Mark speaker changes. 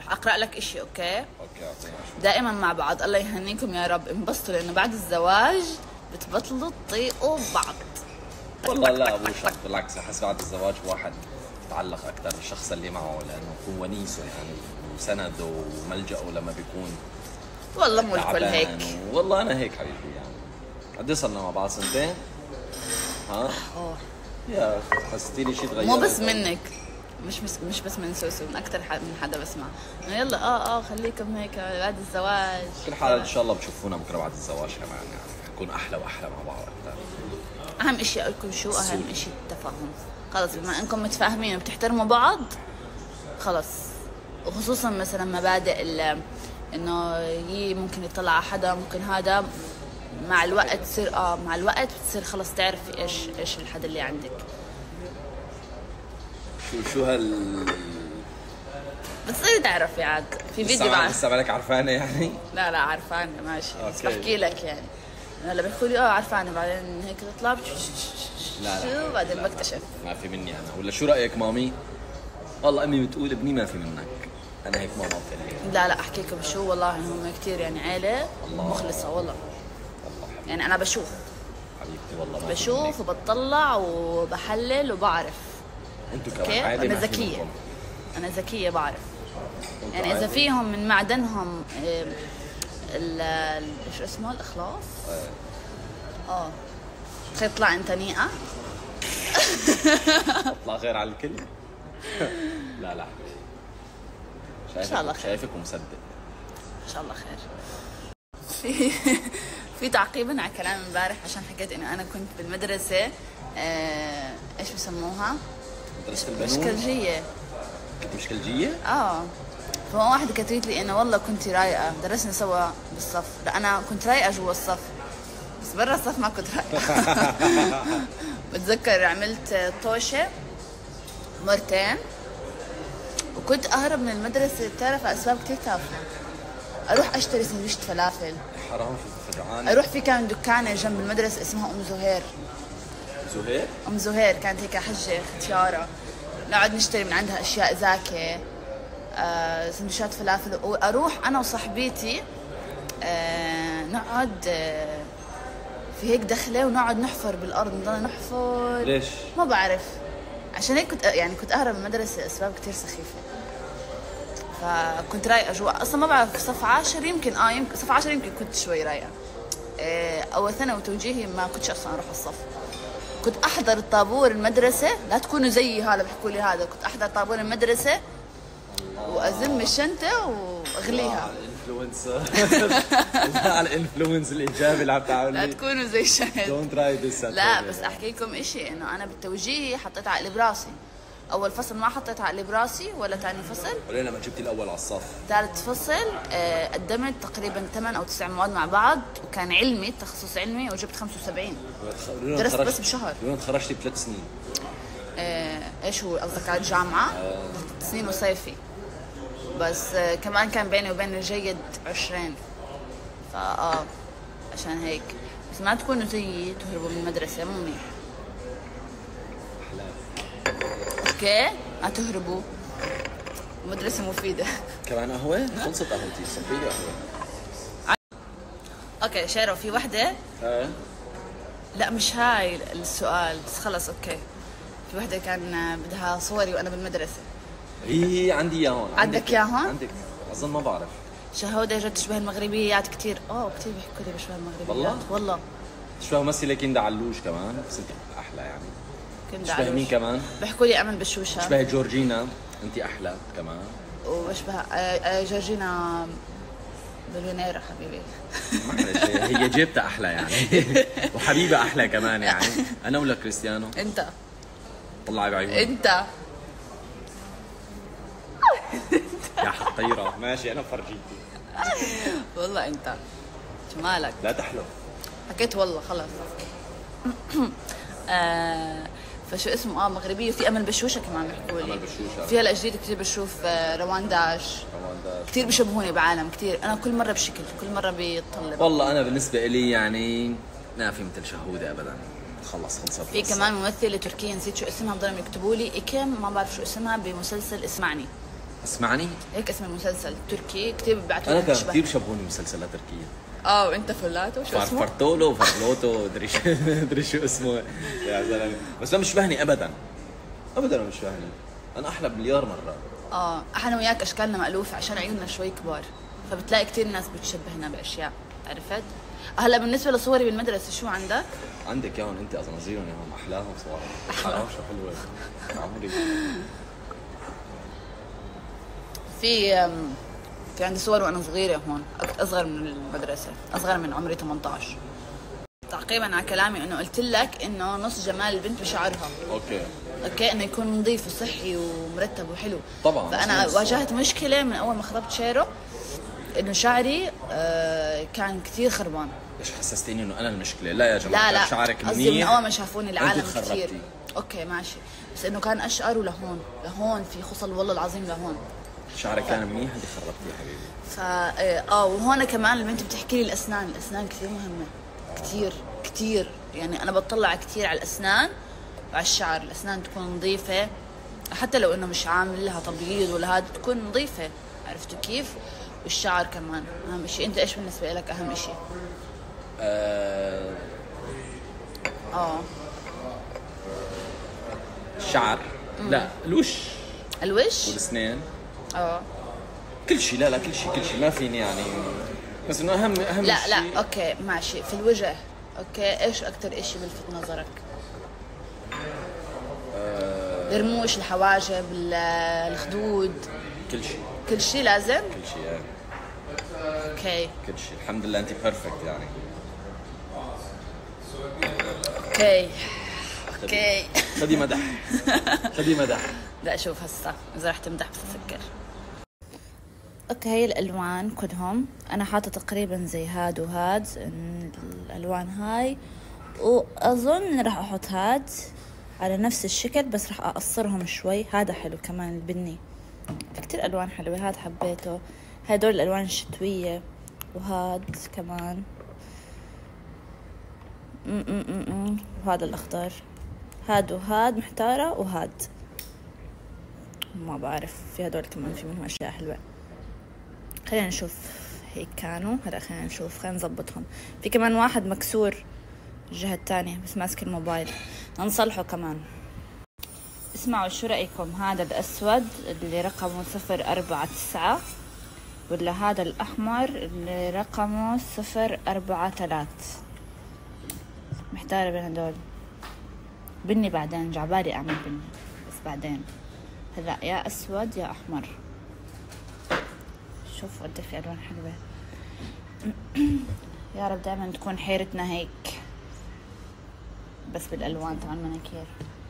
Speaker 1: اقرا لك اشي. اوكي
Speaker 2: اوكي اعطينا شو.
Speaker 1: دائما مع بعض، الله يهنيكم يا رب، انبسطوا لانه بعد الزواج بتبطلوا تطيقوا بعض.
Speaker 2: والله لا مو شرط، بالعكس احس بعد الزواج واحد يتعلق اكثر بالشخص اللي معه، لانه يكون ونيسه يعني وسنده وملجأه لما بيكون
Speaker 1: والله مو الكل هيك.
Speaker 2: والله انا هيك حبيبي يعني. قد ايه صرنا مع بعض؟ سنتين؟ ها؟ يا حسيتيني شيء تغير؟
Speaker 1: مو بس منك، مش بس من سوسو، من اكثر من حدا بسمع انه يلا خليكم هيك بعد الزواج.
Speaker 2: كل حال ان شاء الله بتشوفونا بكره بعد الزواج كمان، يعني نكون احلى واحلى مع بعض اكثر.
Speaker 1: اهم شيء اقول لكم شو اهم شيء؟ التفاهم. خلص بما انكم متفاهمين وبتحترموا بعض خلص. وخصوصا مثلا مبادئ انه ممكن يطلع على حدا، ممكن هذا مع الوقت تصير مع الوقت بتصير خلص تعرفي ايش الحدا اللي عندك.
Speaker 2: شو
Speaker 1: بتصيري تعرفي عاد في فيديو بعد.
Speaker 2: لسه بالك عرفانه يعني؟
Speaker 1: لا عرفانه ماشي، بس بحكي لك يعني هلا بيحكوا لي عرفانه، بعدين هيك تطلع
Speaker 2: لا
Speaker 1: شو بعدين بكتشف
Speaker 2: ما في مني انا. ولا شو رايك مامي؟ والله امي بتقول ابني ما في منك. انا هيك ماما بتقول لي.
Speaker 1: لا احكي لكم شو، والله هم كثير يعني عيله مخلصه والله. يعني انا بشوف
Speaker 2: حبيبتي والله
Speaker 1: بشوف وبطلع وبحلل وبعرف.
Speaker 2: انتوا كمان عادي.
Speaker 1: انا ذكيه، انا ذكيه بعرف يعني اذا فيهم من معدنهم شو اسمه الاخلاص. خير طلع انت نيئه.
Speaker 2: اطلع غير على الكل. لا
Speaker 1: ان شاء الله خير.
Speaker 2: شايفك ومصدق
Speaker 1: ان شاء الله خير. في تعقيبا على كلام امبارح، عشان حكيت انه انا كنت بالمدرسه ايش بسموها؟
Speaker 2: مدرسه البنون.
Speaker 1: مشكلجيه.
Speaker 2: كنت مشكلجيه؟
Speaker 1: فما واحدة كتبت لي انه والله كنت رايقة، درسنا سوا بالصف. لا انا كنت رايقة جوا الصف، بس برا الصف ما كنت رايقة. بتذكر عملت طوشة مرتين وكنت اهرب من المدرسة، بتعرف اسباب كتير تافهة. اروح اشتري سندويشة فلافل.
Speaker 2: حرام في الجوعان.
Speaker 1: اروح في كان دكانة جنب المدرسة اسمها ام زهير.
Speaker 2: زهير؟
Speaker 1: ام زهير كانت هيك حجة ختيارة، نقعد نشتري من عندها اشياء زاكية، سندويشات فلافل. واروح انا وصاحبتي نقعد في هيك دخله ونقعد نحفر بالارض، نضل نحفر.
Speaker 2: ليش؟
Speaker 1: ما بعرف، عشان هيك كنت اهرب من المدرسه اسباب كتير سخيفه. فكنت رايقه جوا اصلا. ما بعرف صف 10 يمكن يمكن صف 10 يمكن كنت شوي رايقه. اول ثانوي وتوجيهي ما كنتش اصلا اروح الصف. كنت احضر الطابور المدرسه، لا تكونوا زيي هذا بيحكوا لي هذا. كنت احضر طابور المدرسه وازم الشنطه واغليها.
Speaker 2: الانفلونسر. على الانفلونس الايجابي اللي عم تعملي.
Speaker 1: لا تكونوا زي شهد.
Speaker 2: دونت تراي ذس.
Speaker 1: لا بس احكي لكم شيء، انه انا بالتوجيهي حطيت عقلي براسي. اول فصل ما حطيت عقلي براسي، ولا ثاني فصل
Speaker 2: ولا لما جبتي الاول على الصف.
Speaker 1: ثالث فصل قدمت تقريبا 8 أو 9 مواد مع بعض، وكان علمي، تخصص علمي، وجبت 75. درست بس بشهر.
Speaker 2: وين تخرجتي ب3 سنين؟
Speaker 1: ايش هو قصدك على الجامعه؟ 3 سنين وصيفي بس. كمان كان بيني وبين الجيد 20. عشان هيك. بس ما تكونوا زيي تهربوا من المدرسه، مو منيح. اوكي ما تهربوا، مدرسه مفيده.
Speaker 2: كمان قهوه؟ خلصت قهوتي، صبي لي قهوه.
Speaker 1: اوكي شيرو، في وحده لا مش هاي السؤال، بس خلص اوكي. في وحده كان بدها صوري وانا بالمدرسه.
Speaker 2: عندي اياه هون.
Speaker 1: عندك اياه هون؟
Speaker 2: عندك؟ اظن ما بعرف.
Speaker 1: شهودة جد تشبه المغربيات كثير. كثير بيحكوا لي بشبه المغربيات. والله
Speaker 2: تشبه ممثله كندا علوش كمان، بس انت احلى يعني.
Speaker 1: كندا
Speaker 2: تشبه مين كمان؟
Speaker 1: بيحكوا لي امل بشوشه.
Speaker 2: تشبه جورجينا، انت احلى كمان.
Speaker 1: وبشبه جورجينا بليونيرة حبيبي.
Speaker 2: معلش هي جيبتها احلى يعني. وحبيبه احلى كمان يعني. انا ولا كريستيانو؟
Speaker 1: انت.
Speaker 2: طلعي بعيوني.
Speaker 1: انت
Speaker 2: يا حطيره. ماشي انا فرجيتي.
Speaker 1: والله انت شو مالك؟
Speaker 2: لا تحلو.
Speaker 1: حكيت والله خلص. فشو اسمه مغربيه. في امل بشوشه كمان بيحكوا لي.
Speaker 2: امل بشوشه.
Speaker 1: في هلا جديد كثير بشوف روان داش. كثير بيشبهوني بعالم كثير. انا كل مره بشكل، كل مره بيتطلب.
Speaker 2: والله انا بالنسبه لي يعني ما في مثل شهوده ابدا. خلصت.
Speaker 1: في كمان ممثله تركيه نسيت شو اسمها، بضلهم يكتبوا لي ايكيم، ما بعرف شو اسمها، بمسلسل اسمعني.
Speaker 2: اسمعني،
Speaker 1: هيك اسم المسلسل تركي كتير
Speaker 2: انا
Speaker 1: بيبعتوا
Speaker 2: كان
Speaker 1: لي
Speaker 2: كثير بشبهوني مسلسلات تركيه.
Speaker 1: وانت فلاتو شو اسمه؟
Speaker 2: فرفرتولو فرلوتو ادري شو اسمه يا زلمه، بس ما بيشبهني ابدا ابدا، ما بيشبهني. انا احلى بمليار مره.
Speaker 1: احنا وياك اشكالنا مألوفة عشان عيوننا شوي كبار، فبتلاقي كتير ناس بتشبهنا باشياء، عرفت؟ هلا بالنسبه لصوري بالمدرسه شو عندك؟
Speaker 2: عندك اياهم انت، ازنازيرهم اياهم احلاهم صراحه. حرام شو حلوه عمري.
Speaker 1: في عندي صور وانا صغيره هون، اصغر من المدرسه، اصغر من عمري 18 تعقيبا على كلامي انه قلت لك انه نص جمال البنت بشعرها. اوكي انه يكون نظيف وصحي ومرتب وحلو
Speaker 2: طبعا.
Speaker 1: فانا واجهت مشكله من اول ما خطبت شيرو انه شعري كان كثير خربان.
Speaker 2: ليش حسستيني انه انا المشكله؟ لا يا جماعه،
Speaker 1: لا
Speaker 2: شعرك منيح.
Speaker 1: قصدي من اول ما شافوني العالم كثير.
Speaker 2: خربتي.
Speaker 1: اوكي ماشي، بس انه كان اشقر لهون في خصل والله العظيم لهون.
Speaker 2: شعرك كان منيح، انت خربتيه يا حبيبي.
Speaker 1: وهون كمان البنت بتحكي لي الاسنان كثير مهمه، كثير يعني انا بطلع كثير على الاسنان وعلى الشعر. الاسنان تكون نظيفه حتى لو انه مش عامل لها تبييض ولا هاد، تكون نظيفه، عرفتوا كيف؟ والشعر كمان اهم شيء. انت ايش بالنسبه لك اهم شيء؟
Speaker 2: الشعر. لا الوش والاسنان. كل شيء. لا كل شيء ما فيني يعني، بس انه اهم
Speaker 1: لا
Speaker 2: شيء.
Speaker 1: لا اوكي ماشي. في الوجه اوكي، ايش اكثر شيء بلفت نظرك؟ الرموش، الحواجب، الخدود، كل شيء لازم.
Speaker 2: كل شيء
Speaker 1: اوكي
Speaker 2: كل شيء. الحمد لله انت بيرفكت يعني.
Speaker 1: اوكي
Speaker 2: خدي مدح.
Speaker 1: لا شوف هسه اذا رح تمدح بس افكر. اوكي هي الالوان كلهم انا حاطه تقريبا زي هاد وهاد الالوان هاي، واظن راح احط هاد على نفس الشكل بس راح اقصرهم شوي. هذا حلو كمان البني، في كتير الوان حلوه. هاد حبيته، هدول الالوان الشتويه، وهاد كمان وهذا الاخضر. هاد وهاد محتاره، وهاد ما بعرف، في هدول كمان في منهم اشياء حلوه. خلينا نشوف هيك كانوا. هلا خلينا نشوف، خلينا نظبطهم. في كمان واحد مكسور الجهة الثانية بس ماسك الموبايل، نصلحه كمان. اسمعوا شو رأيكم؟ هذا الأسود اللي رقمه 049 ولا هذا الأحمر اللي رقمه 043؟ محتارة بين هدول. بني بعدين جعبالي أعمل بني بس بعدين. هلا يا أسود يا أحمر. شوف قد في ألوان حلوة. يا رب دائما تكون حيرتنا هيك بس بالألوان تبع المناكير.